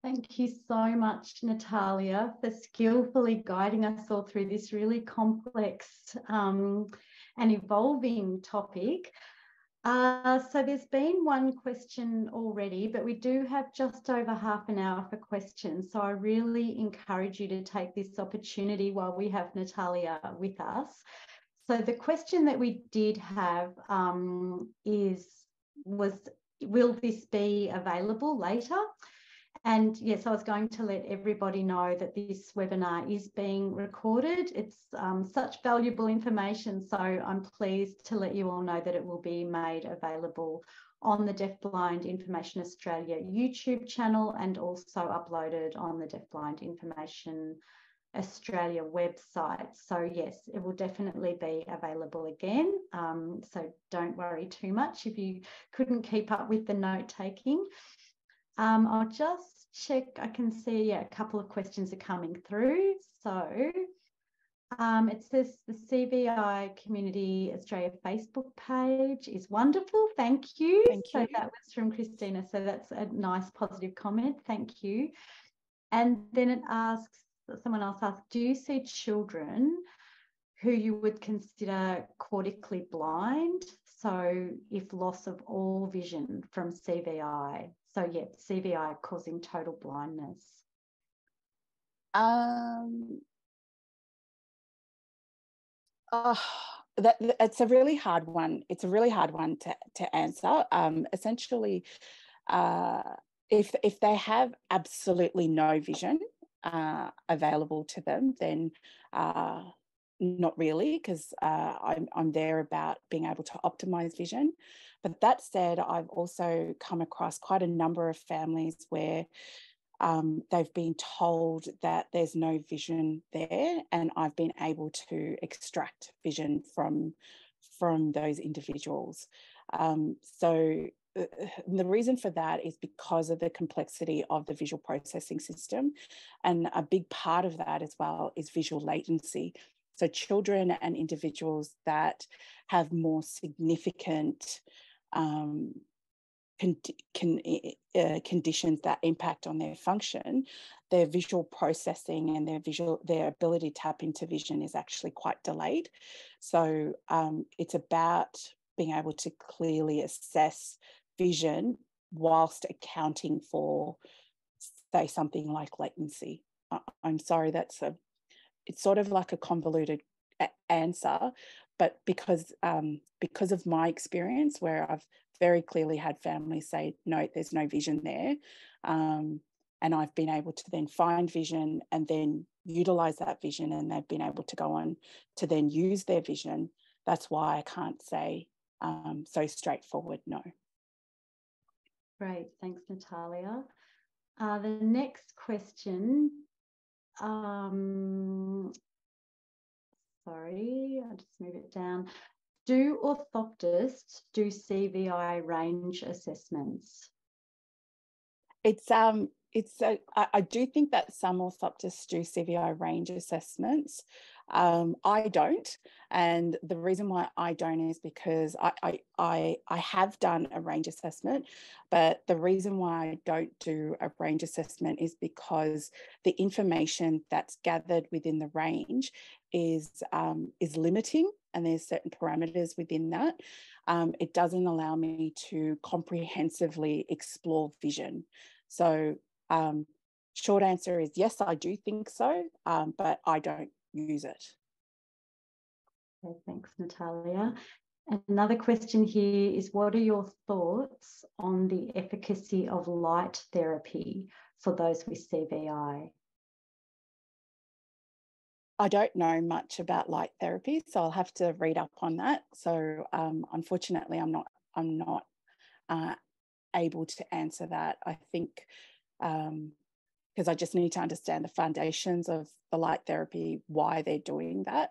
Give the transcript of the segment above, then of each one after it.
Thank you so much, Natalia, for skillfully guiding us all through this really complex and evolving topic. So there's been one question already, but we do have just over half an hour for questions. So I really encourage you to take this opportunity while we have Natalia with us. So the question that we did have was, will this be available later? And yes, I was going to let everybody know that this webinar is being recorded. It's such valuable information, so I'm pleased to let you all know that it will be made available on the Deafblind Information Australia YouTube channel and also uploaded on the Deafblind Information Australia website. So yes, it will definitely be available again. So don't worry too much if you couldn't keep up with the note taking. I'll just check. I can see a couple of questions are coming through. So it says the CVI Community Australia Facebook page is wonderful. Thank you. So that was from Christina. So that's a nice positive comment. Thank you. And then it asks, someone else asked, do you see children who you would consider cortically blind? So if loss of all vision from CVI. So yeah, CVI causing total blindness. It's a really hard one. It's a really hard one to answer. Essentially, if they have absolutely no vision available to them, then not really, because I'm there about being able to optimize vision. But that said, I've also come across quite a number of families where they've been told that there's no vision there, and I've been able to extract vision from those individuals. So the reason for that is because of the complexity of the visual processing system, and a big part of that as well is visual latency. So children and individuals that have more significant conditions that impact on their function, their visual processing and their ability to tap into vision is actually quite delayed. So it's about being able to clearly assess vision whilst accounting for, say, something like latency. I'm sorry, it's sort of like a convoluted answer, but because of my experience, where I've very clearly had families say, no, there's no vision there, and I've been able to then find vision and then utilize that vision, and they've been able to go on to then use their vision. That's why I can't say so straightforward no. Great, thanks, Natalia. The next question, sorry, I'll just move it down. Do orthoptists do CVI range assessments? I do think that some orthoptists do CVI range assessments. I don't, and the reason why I don't is because I have done a range assessment, but the reason why I don't do a range assessment is because the information that's gathered within the range is limiting, and there's certain parameters within that. It doesn't allow me to comprehensively explore vision. So short answer is yes, I do think so, but I don't use it. Okay, thanks, Natalia. Another question here is, what are your thoughts on the efficacy of light therapy for those with CVI? I don't know much about light therapy, so I'll have to read up on that. So unfortunately, I'm not able to answer that. I think because I just need to understand the foundations of the light therapy, why they're doing that.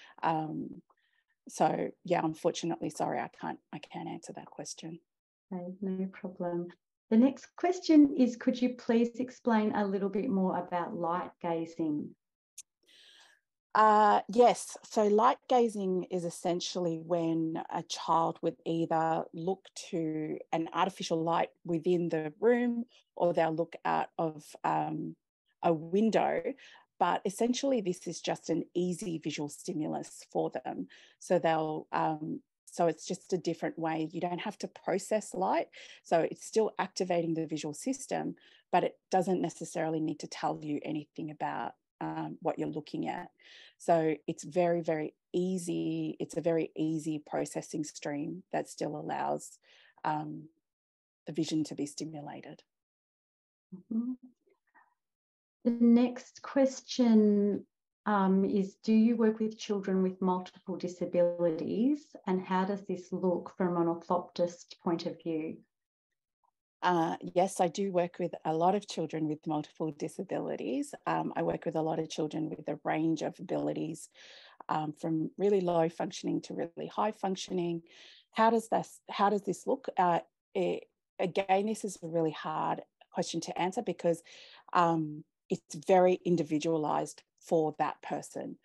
So yeah, unfortunately, sorry, I can't answer that question. Okay, no problem. The next question is, could you please explain a little bit more about light gazing? Yes, so light gazing is essentially when a child would either look to an artificial light within the room, or they'll look out of a window, but essentially this is just an easy visual stimulus for them. So so it's just a different way. You don't have to process light. So it's still activating the visual system, but it doesn't necessarily need to tell you anything about what you're looking at. So it's very, very easy. It's a very easy processing stream that still allows the vision to be stimulated. Mm-hmm. The next question is, do you work with children with multiple disabilities, and how does this look from an orthoptist point of view? Yes, I do work with a lot of children with multiple disabilities. I work with a lot of children with a range of abilities, from really low functioning to really high functioning. How does this look? Again, this is a really hard question to answer because it's very individualized for that person.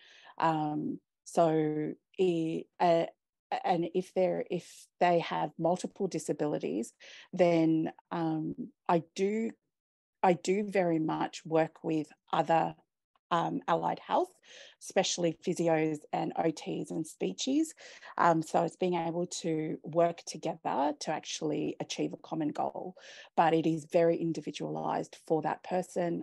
And if they have multiple disabilities, then I do very much work with other allied health, especially physios and OTs and speechies. So it's being able to work together to actually achieve a common goal, but it is very individualized for that person.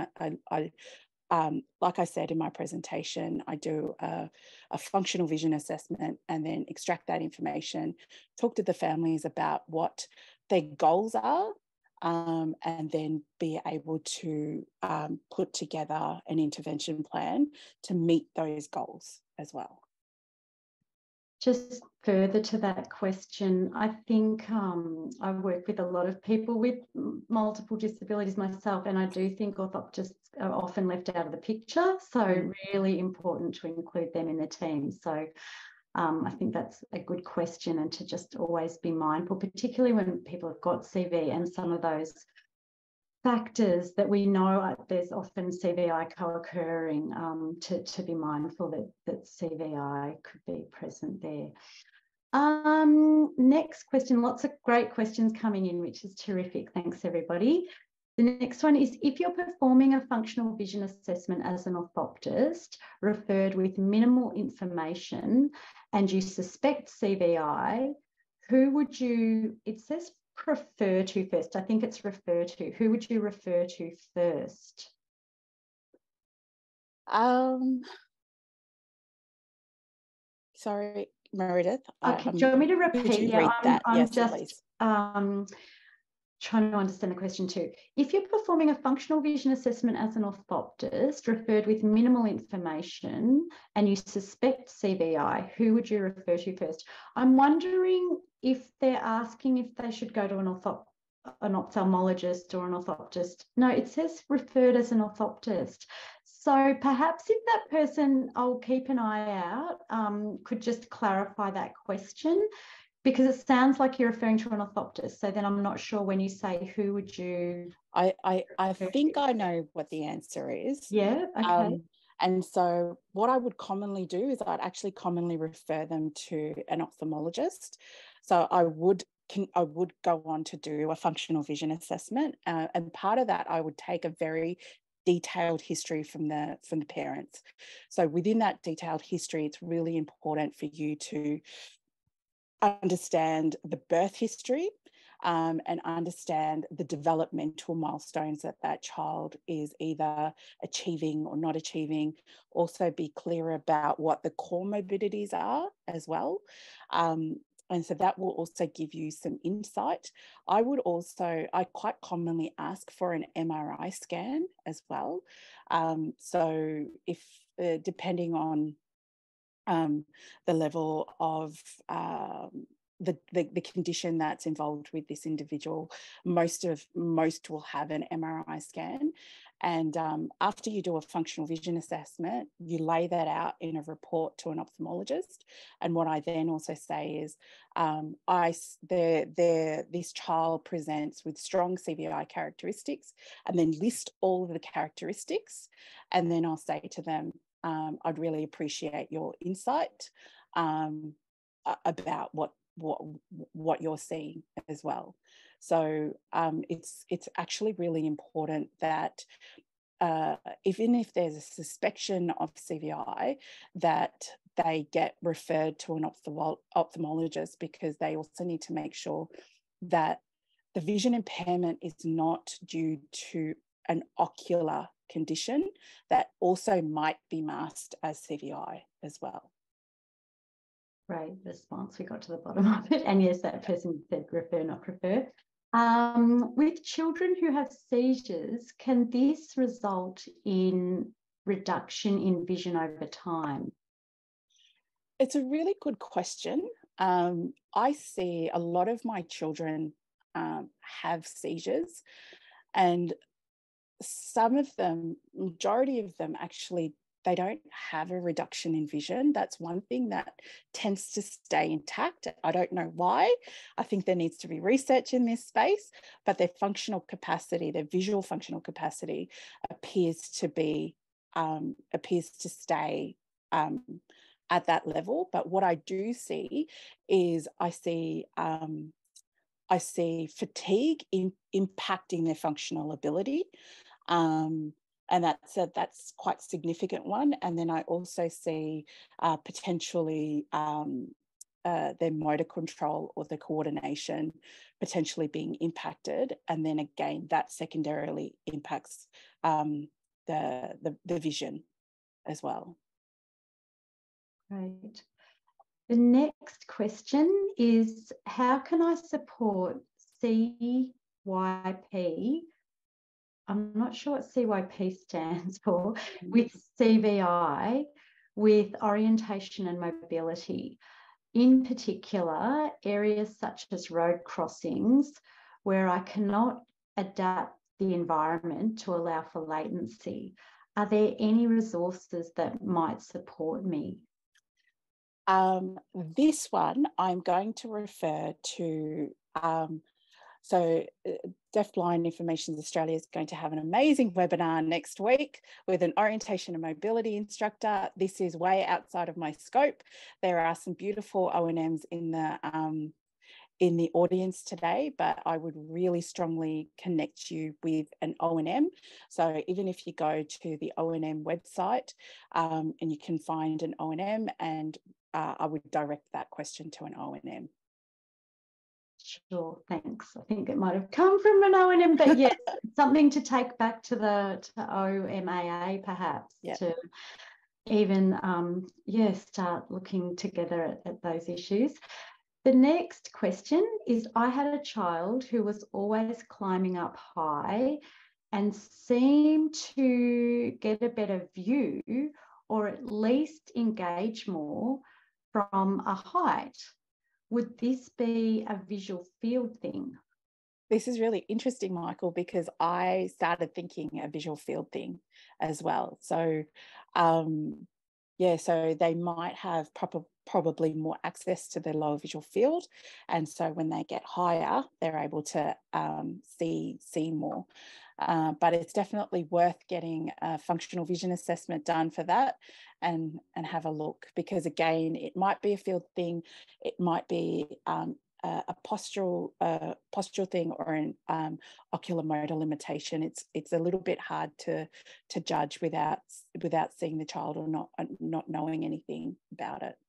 Like I said in my presentation, I do a functional vision assessment and then extract that information, talk to the families about what their goals are, and then be able to put together an intervention plan to meet those goals as well. Just further to that question, I think I work with a lot of people with multiple disabilities myself, and I do think orthoptists are often left out of the picture. So really important to include them in the team. So I think that's a good question, and to just always be mindful, particularly when people have got CV and some of those factors that we know there's often CVI co-occurring, to be mindful that CVI could be present there. Next question, lots of great questions coming in, which is terrific. Thanks, everybody. The next one is, if you're performing a functional vision assessment as an orthoptist referred with minimal information and you suspect CVI, who would you, it says prefer to first. I think it's refer to. Who would you refer to first? Sorry, Meredith. Okay, do you want me to repeat? Could you read that? I'm yes, just please. Trying to understand the question too. If you're performing a functional vision assessment as an orthoptist referred with minimal information and you suspect CVI, who would you refer to first? I'm wondering if they're asking if they should go to an ophthalmologist or an orthoptist. No, it says referred as an orthoptist. So perhaps if that person, I'll keep an eye out, could just clarify that question, because it sounds like you're referring to an orthoptist. So then I'm not sure when you say who would you... I think I know what the answer is. Yeah, okay. And so what I would commonly do is I'd actually commonly refer them to an ophthalmologist. So I would go on to do a functional vision assessment, and part of that I would take a very detailed history from the parents. So within that detailed history, it's really important for you to understand the birth history, and understand the developmental milestones that child is either achieving or not achieving. Also be clear about what the core morbidities are as well. And so that will also give you some insight. I quite commonly ask for an MRI scan as well. So if depending on the level of the condition that's involved with this individual, most will have an MRI scan. And after you do a functional vision assessment, you lay that out in a report to an ophthalmologist. And what I then also say is, this child presents with strong CVI characteristics, and then list all of the characteristics. And then I'll say to them, I'd really appreciate your insight about what you're seeing as well. So it's actually really important that even if there's a suspicion of CVI, that they get referred to an ophthalmologist, because they also need to make sure that the vision impairment is not due to an ocular condition that also might be masked as CVI as well. Great response. We got to the bottom of it. And yes, that person said refer, not prefer. With children who have seizures, can this result in reduction in vision over time? It's a really good question. I see a lot of my children have seizures, and some of them, majority of them actually, they don't have a reduction in vision. That's one thing that tends to stay intact. I don't know why. I think there needs to be research in this space, but their functional capacity, their visual functional capacity appears to stay at that level. But what I do see is I see fatigue impacting their functional ability. And that's quite a significant one. And then I also see potentially their motor control or their coordination potentially being impacted. And then again, that secondarily impacts the vision as well. Great. The next question is, how can I support CYP? I'm not sure what CYP stands for, with CVI, with orientation and mobility. In particular, areas such as road crossings where I cannot adapt the environment to allow for latency. Are there any resources that might support me? This one I'm going to refer to, Deaf Blind Information Australia is going to have an amazing webinar next week with an orientation and mobility instructor. This is way outside of my scope. There are some beautiful O&Ms in the audience today, but I would really strongly connect you with an O&M. So even if you go to the O&M website and you can find an O&M, and I would direct that question to an O&M. Sure, thanks. I think it might have come from an O&M, but yes, something to take back to OMAA perhaps, to even start looking together at those issues. The next question is, I had a child who was always climbing up high and seemed to get a better view, or at least engage more from a height. Would this be a visual field thing? This is really interesting, Michael, because I started thinking a visual field thing as well. So, so they might have probably more access to the lower visual field. And so when they get higher, they're able to see more. But it's definitely worth getting a functional vision assessment done for that and have a look, because again, it might be a field thing, it might be a postural thing, or an ocular motor limitation. It's a little bit hard to judge without seeing the child or not knowing anything about it.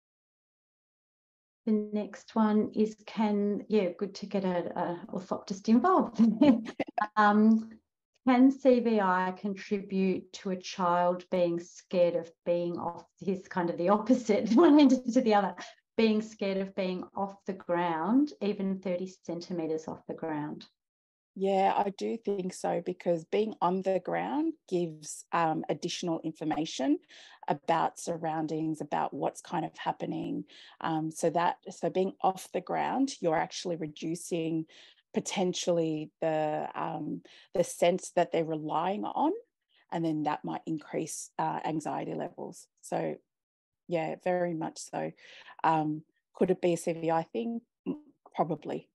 The next one is, good to get a orthoptist involved. Can CVI contribute to a child being scared of being off? Here's kind of the opposite, one end to the other, being scared of being off the ground, even 30 centimetres off the ground. Yeah, I do think so, because being on the ground gives additional information about surroundings, about what's kind of happening. So being off the ground, you're actually reducing potentially the sense that they're relying on, and then that might increase anxiety levels. So yeah, very much so. Could it be a CVI thing? Probably.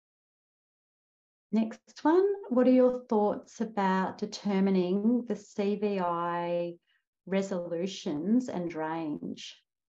Next one, what are your thoughts about determining the CVI resolutions and range?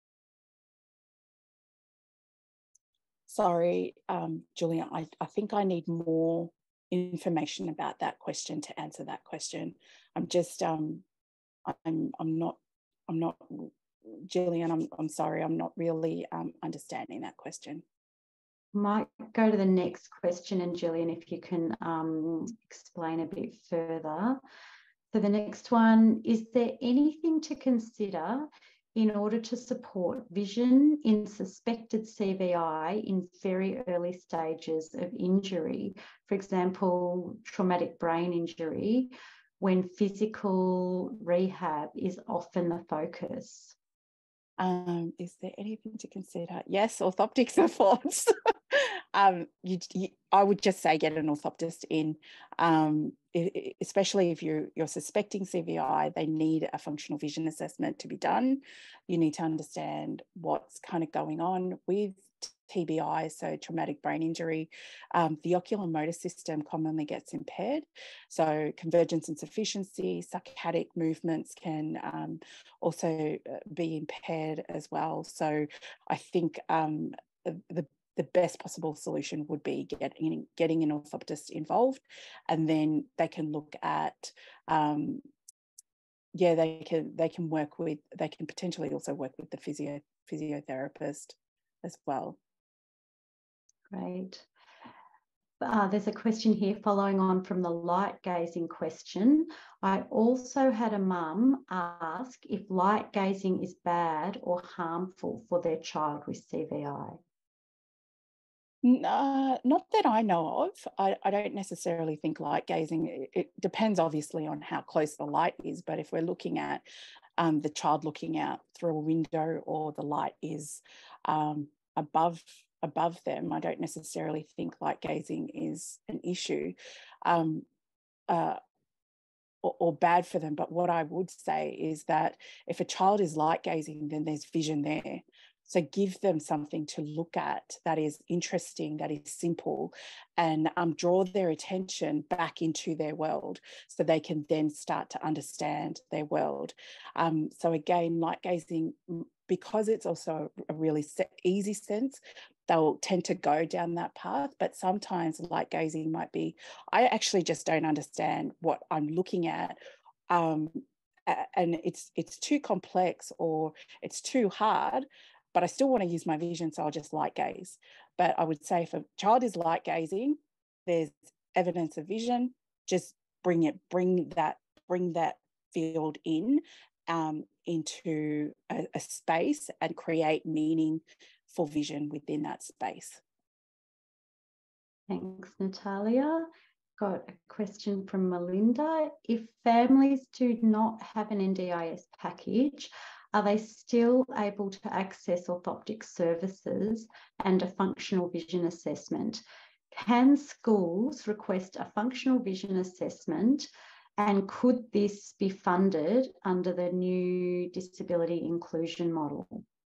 Sorry, Julia, I think I need more information about that question to answer that question. I'm just, I'm not, Gillian, I'm sorry, I'm not really understanding that question. Might go to the next question, and Gillian, if you can explain a bit further. So the next one, is there anything to consider in order to support vision in suspected CVI in very early stages of injury? For example, traumatic brain injury, when physical rehab is often the focus. Is there anything to consider? Yes, orthoptic supports. I would just say get an orthoptist in, especially if you're suspecting CVI. They need a functional vision assessment to be done. You need to understand what's kind of going on with TBI, so traumatic brain injury. The oculomotor system commonly gets impaired. So convergence insufficiency, saccadic movements can also be impaired as well. So I think the best possible solution would be getting an orthoptist involved, and then they can look at they can potentially also work with the physiotherapist as well. Great. There's a question here following on from the light gazing question. I also had a mum ask if light gazing is bad or harmful for their child with CVI. Not that I know of. I don't necessarily think light gazing, it depends obviously on how close the light is, but if we're looking at the child looking out through a window or the light is above them, I don't necessarily think light gazing is an issue or bad for them. But what I would say is that if a child is light gazing, then there's vision there. So give them something to look at that is interesting, that is simple, and draw their attention back into their world so they can then start to understand their world. So again, light gazing, because it's also a really easy sense, they'll tend to go down that path. But sometimes light gazing might be, I actually just don't understand what I'm looking at. And it's too complex or it's too hard, but I still want to use my vision, so I'll just light gaze. But I would say if a child is light gazing, there's evidence of vision, just bring that field in into a space and create meaning for vision within that space. Thanks, Natalia. Got a question from Melinda. If families do not have an NDIS package, are they still able to access orthoptic services and a functional vision assessment? Can schools request a functional vision assessment, and could this be funded under the new disability inclusion model?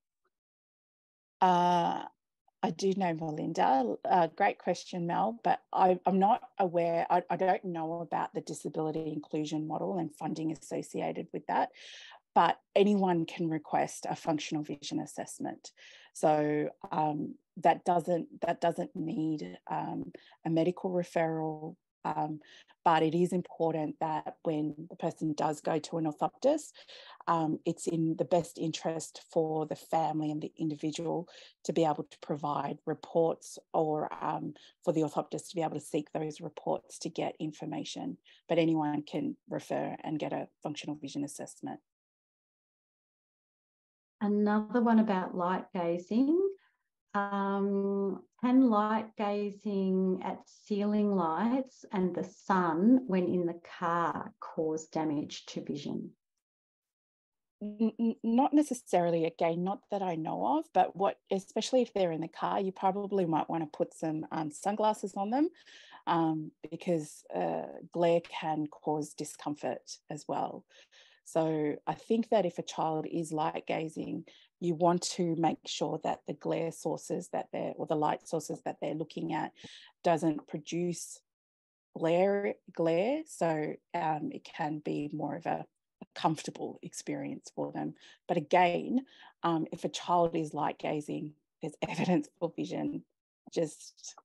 I do know Melinda. Great question, Mel, but I'm not aware. I don't know about the disability inclusion model and funding associated with that. But anyone can request a functional vision assessment. So that doesn't need a medical referral, but it is important that when the person does go to an orthoptist, it's in the best interest for the family and the individual to be able to provide reports, or for the orthoptist to be able to seek those reports to get information. But anyone can refer and get a functional vision assessment. Another one about light gazing. Can light gazing at ceiling lights and the sun when in the car cause damage to vision? Not necessarily, again, not that I know of, but especially if they're in the car, you probably might want to put some sunglasses on them because glare can cause discomfort as well. So I think that if a child is light gazing, you want to make sure that the glare sources or the light sources that they're looking at doesn't produce glare. So it can be more of a comfortable experience for them. But again, if a child is light gazing, there's evidence for vision. Just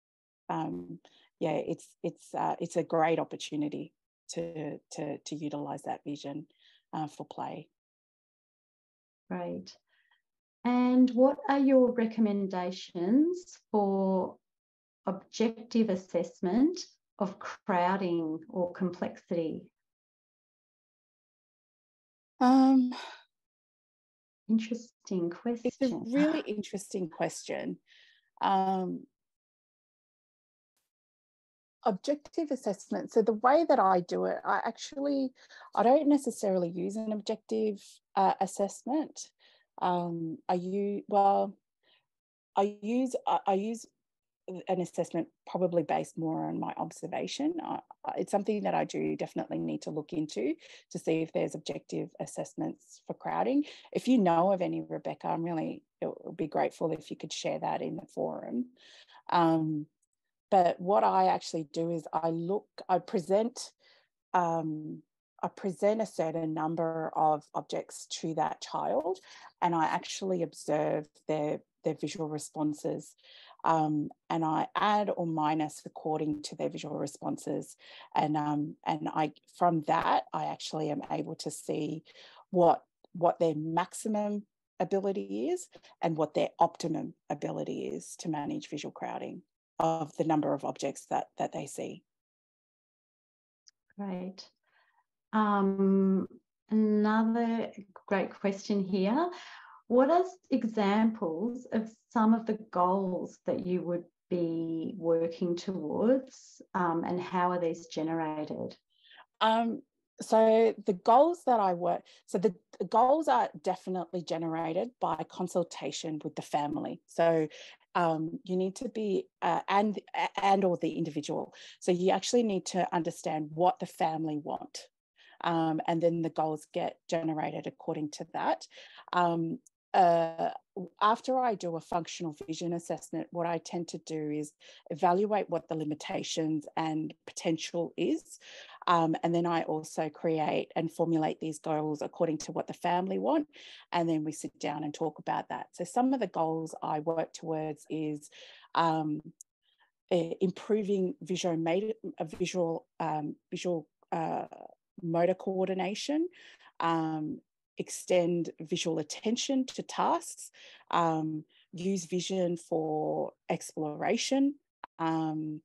yeah, it's a great opportunity to utilize that vision for play. Great. And what are your recommendations for objective assessment of crowding or complexity? Interesting question. It's a really interesting question. Objective assessment. So the way that I do it, I don't necessarily use an objective assessment. I use an assessment probably based more on my observation. It's something that I do definitely need to look into to see if there's objective assessments for crowding. If you know of any, Rebecca, it would be grateful if you could share that in the forum. But what I actually do is I present a certain number of objects to that child, and I actually observe their visual responses. And I add or minus according to their visual responses. And from that, I actually am able to see what their maximum ability is and what their optimum ability is to manage visual crowding of the number of objects that they see. Great. Another great question here. What are examples of some of the goals that you would be working towards, and how are these generated? So the goals that I work, so the goals are definitely generated by consultation with the family. So you need to be, and or the individual. So you actually need to understand what the family want. And then the goals get generated according to that. After I do a functional vision assessment, what I tend to do is evaluate what the limitations and potential is. And then I also create and formulate these goals according to what the family want. And then we sit down and talk about that. So some of the goals I work towards is improving visual motor coordination, extend visual attention to tasks, use vision for exploration, and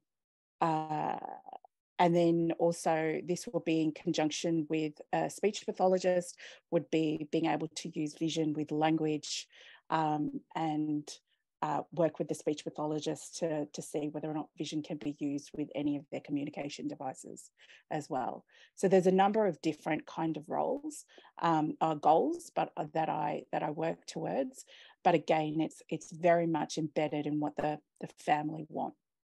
then also this will be in conjunction with a speech pathologist, would be being able to use vision with language, and work with the speech pathologist to see whether or not vision can be used with any of their communication devices as well. So there's a number of different kind of roles, goals, but that I work towards. But again, it's very much embedded in what the family want.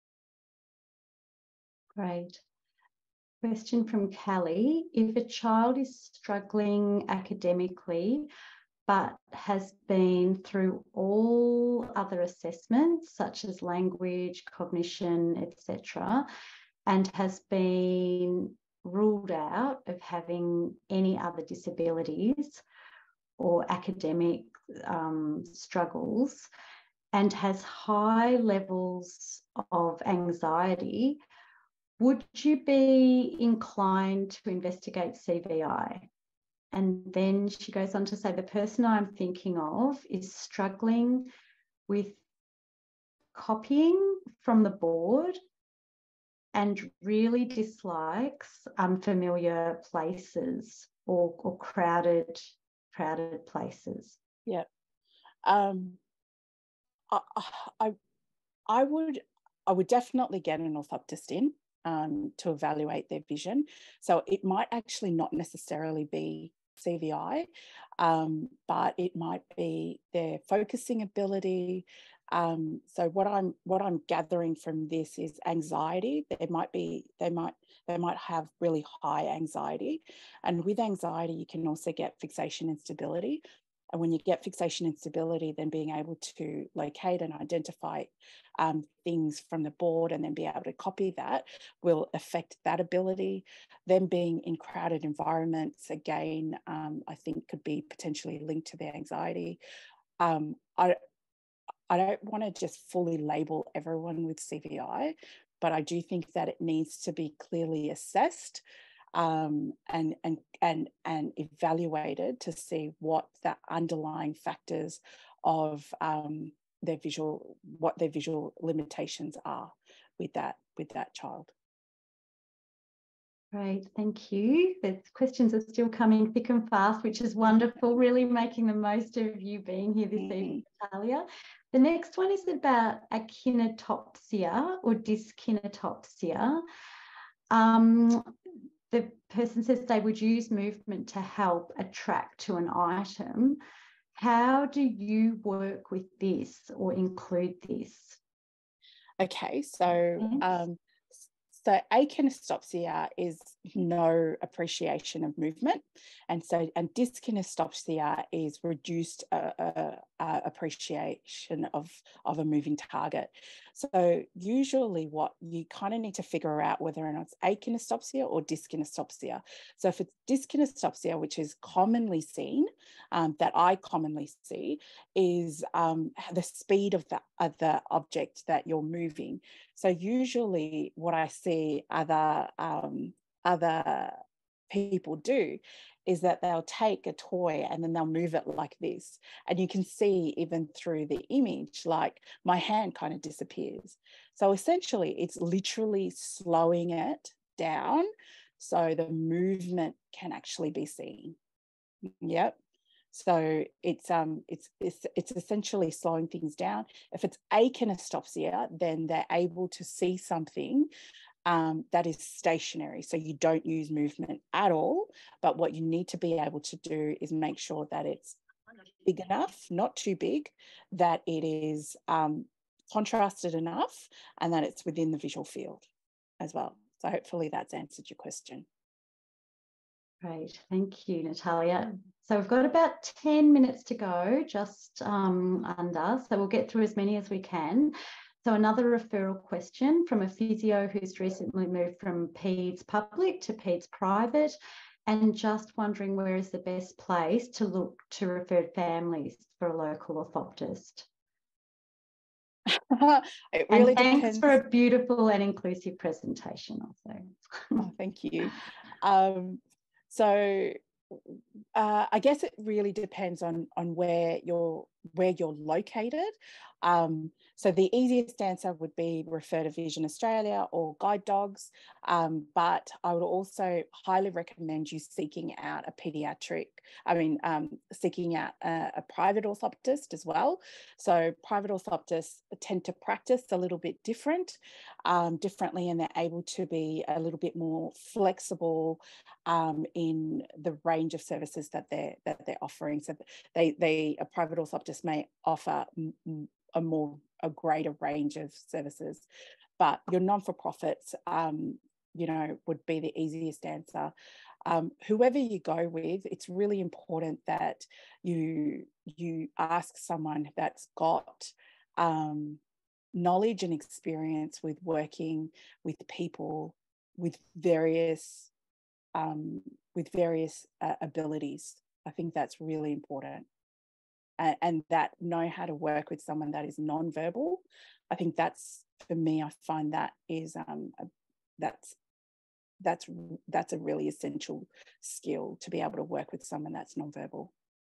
Great. Question from Kelly. If a child is struggling academically, but has been through all other assessments, such as language, cognition, etc., and has been ruled out of having any other disabilities or academic struggles, and has high levels of anxiety, would you be inclined to investigate CVI? And then she goes on to say, the person I'm thinking of is struggling with copying from the board and really dislikes unfamiliar places or crowded places. Yeah. I would definitely get an orthoptist in to evaluate their vision. So it might actually not necessarily be CVI, but it might be their focusing ability. So what I'm gathering from this is anxiety. They might have really high anxiety, and with anxiety you can also get fixation instability. And when you get fixation instability, then being able to locate and identify things from the board and then be able to copy that will affect that ability. Then being in crowded environments, again, I think could be potentially linked to their anxiety. I don't want to just fully label everyone with CVI, but I do think that it needs to be clearly assessed and evaluated to see what the underlying factors of their visual limitations are with that child. Great, thank you. The questions are still coming thick and fast, which is wonderful, really making the most of you being here this evening, Natalia. The next one is about akinetopsia or dyskinetopsia. The person says they would use movement to help attract to an item. How do you work with this or include this? Okay, so so akinestopsia is no appreciation of movement, and dyskinestopsia is reduced appreciation of a moving target. So usually what you kind of need to figure out whether or not it's akinestopsia or dyskinestopsia. So if it's dyskinestopsia, which is commonly seen, that I commonly see, is the speed of the object that you're moving. So usually what I see other people do is that they'll take a toy and then they'll move it like this. And you can see even through the image, like my hand kind of disappears. So essentially it's literally slowing it down so the movement can actually be seen. Yep. So it's essentially slowing things down. If it's akinestopsia, then they're able to see something that is stationary. So you don't use movement at all. But what you need to be able to do is make sure that it's big enough, not too big, that it is contrasted enough, and that it's within the visual field as well. So hopefully that's answered your question. Great, thank you, Natalia. So we've got about 10 minutes to go, just under, so we'll get through as many as we can. So another referral question from a physio who's recently moved from PEDS public to PEDS private, and just wondering where is the best place to look to refer families for a local orthoptist. It really and thanks depends. for a beautiful and inclusive presentation also. Oh, thank you. So I guess it really depends on where you're located. So the easiest answer would be refer to Vision Australia or guide dogs, but I would also highly recommend you seeking out seeking out a private orthoptist as well. So private orthoptists tend to practice a little bit differently, and they're able to be a little bit more flexible in the range of services that they're offering. So a private orthoptist may offer a greater range of services, but your non-for-profits, would be the easiest answer. Whoever you go with, it's really important that you ask someone that's got knowledge and experience with working with people with various abilities. I think that's really important. And that know how to work with someone that is non-verbal. I think that's, for me, I find that is that's a really essential skill, to be able to work with someone that's non-verbal.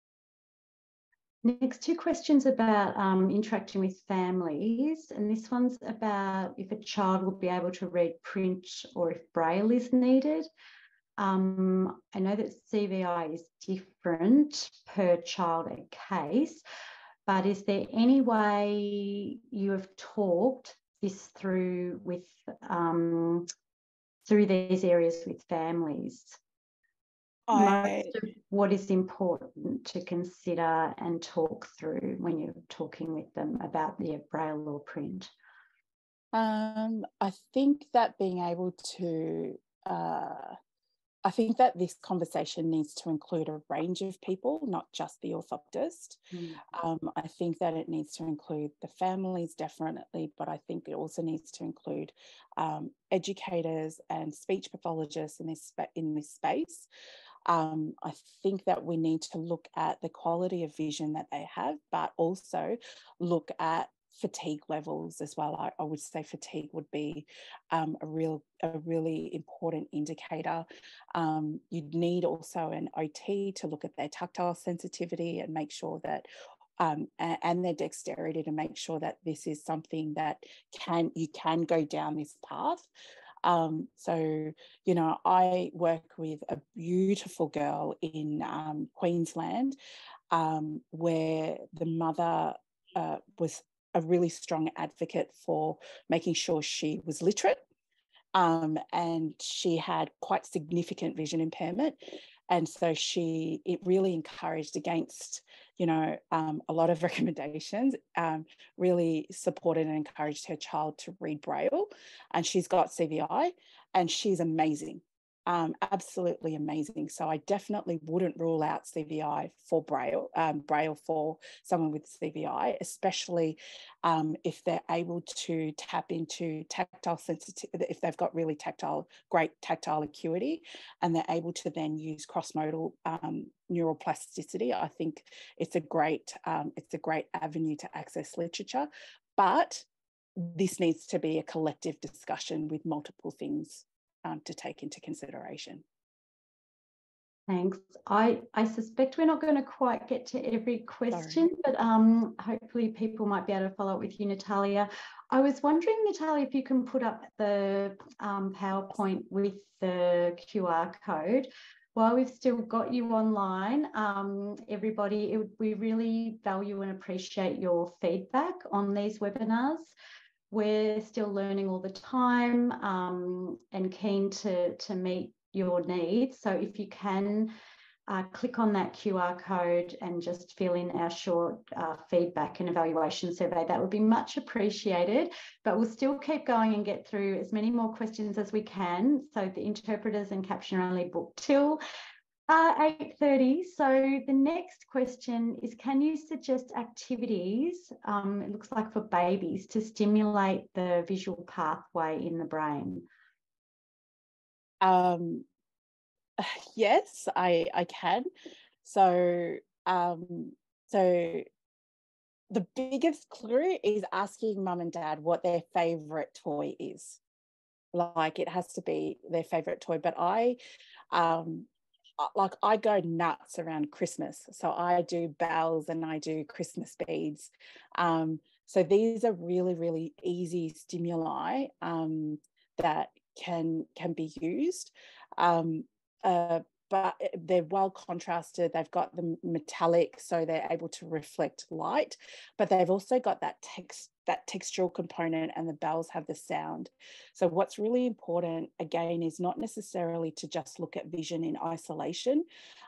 Next, two questions about interacting with families, and this one's about if a child will be able to read print or if Braille is needed. I know that CVI is different per child and case, but is there any way you have talked this through with through these areas with families? Most of what is important to consider and talk through when you're talking with them about the Braille or print? I think that being able to I think that this conversation needs to include a range of people, not just the orthoptist. I think that it needs to include the families, definitely, but I think it also needs to include educators and speech pathologists in this space. I think that we need to look at the quality of vision that they have, but also look at fatigue levels as well. I would say fatigue would be a really important indicator. You'd need also an OT to look at their tactile sensitivity and make sure that and their dexterity to make sure that this is something that you can go down this path. So, you know, I work with a beautiful girl in Queensland where the mother was a really strong advocate for making sure she was literate, and she had quite significant vision impairment. And so it really encouraged against, you know, a lot of recommendations, really supported and encouraged her child to read Braille. And she's got CVI and she's amazing. Absolutely amazing. So I definitely wouldn't rule out CVI for Braille for someone with CVI, especially if they're able to tap into tactile sensitivity, if they've got really great tactile acuity, and they're able to then use cross-modal neural plasticity. I think it's a great avenue to access literature, but this needs to be a collective discussion with multiple things to take into consideration. Thanks. I suspect we're not going to quite get to every question, but hopefully people might be able to follow up with you, Natalia. I was wondering, Natalia, if you can put up the PowerPoint with the QR code. While we've still got you online, everybody, we really value and appreciate your feedback on these webinars. We're still learning all the time and keen to meet your needs. So if you can click on that QR code and just fill in our short feedback and evaluation survey, that would be much appreciated. But we'll still keep going and get through as many more questions as we can. So the interpreters and caption are only booked till 8:30. So the next question is, can you suggest activities, it looks like for babies, to stimulate the visual pathway in the brain? Yes, I can. So, so the biggest clue is asking mum and dad what their favourite toy is. Like, it has to be their favourite toy. But I go nuts around Christmas. So I do bells and I do Christmas beads. So these are really, really easy stimuli that can be used. But they're well contrasted. They've got the metallic, so they're able to reflect light, but they've also got that textural component, and the bells have the sound. So what's really important, again, is not necessarily to just look at vision in isolation,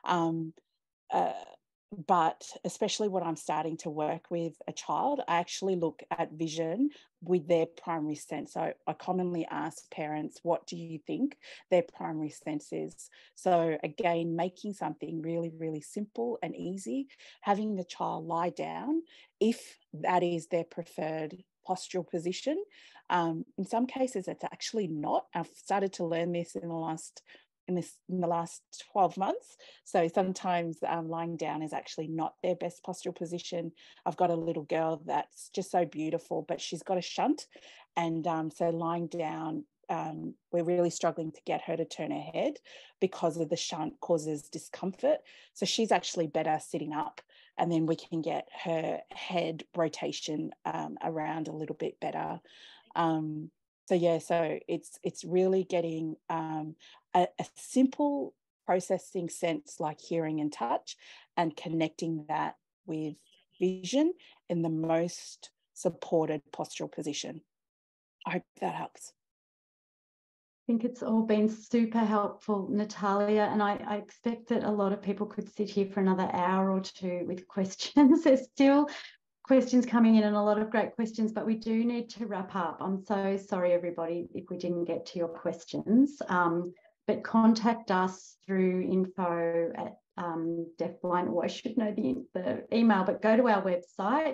but especially when I'm starting to work with a child, I actually look at vision with their primary sense. So I commonly ask parents, what do you think their primary sense is? So again, making something really, really simple and easy, having the child lie down, if that is their preferred postural position. In some cases, it's actually not. I've started to learn this in the last 12 months. So sometimes lying down is actually not their best postural position. I've got a little girl that's just so beautiful, but she's got a shunt. And so lying down, we're really struggling to get her to turn her head because of the shunt causes discomfort. So she's actually better sitting up, and then we can get her head rotation around a little bit better. So yeah, so it's really getting a simple processing sense like hearing and touch, and connecting that with vision in the most supported postural position. I hope that helps. I think it's all been super helpful, Natalia, and I expect that a lot of people could sit here for another hour or two with questions. There's still questions coming in and a lot of great questions, but we do need to wrap up. I'm so sorry, everybody, if we didn't get to your questions. but contact us through info at deafblind, or I should know the email, but go to our website,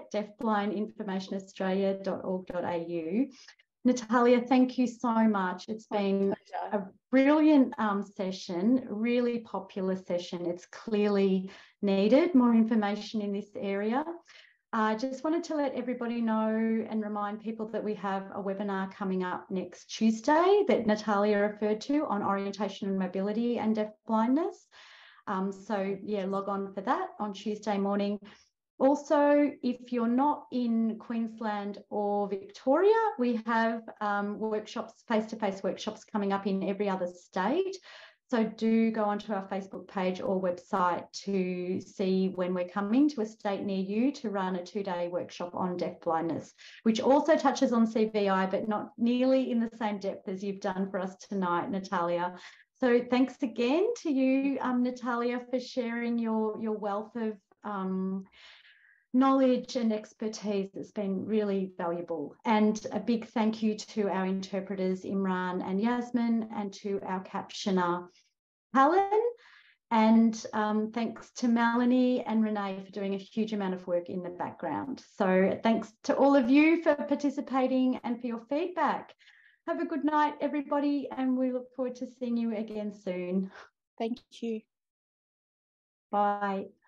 deafblindinformationaustralia.org.au. Natalia, thank you so much. It's been a brilliant session, really popular session. It's clearly needed, more information in this area. I just wanted to let everybody know and remind people that we have a webinar coming up next Tuesday that Natalia referred to on orientation and mobility and deafblindness. So yeah, log on for that on Tuesday morning. Also, if you're not in Queensland or Victoria, we have workshops, face-to-face workshops coming up in every other state. So do go onto our Facebook page or website to see when we're coming to a state near you to run a 2-day workshop on deafblindness, which also touches on CVI, but not nearly in the same depth as you've done for us tonight, Natalia. So thanks again to you, Natalia, for sharing your wealth of knowledge and expertise. It's been really valuable. And a big thank you to our interpreters, Imran and Yasmin, and to our captioner, Helen. And thanks to Melanie and Renee for doing a huge amount of work in the background. So thanks to all of you for participating and for your feedback. Have a good night, everybody, and we look forward to seeing you again soon. Thank you. Bye.